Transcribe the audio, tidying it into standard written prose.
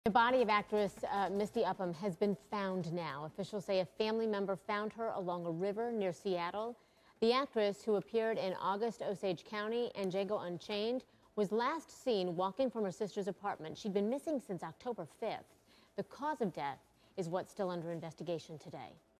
The body of actress Misty Upham has been found now. Officials say a family member found her along a river near Seattle. The actress, who appeared in August Osage County and Django Unchained, was last seen walking from her sister's apartment. She'd been missing since October 5th. The cause of death is what's still under investigation today.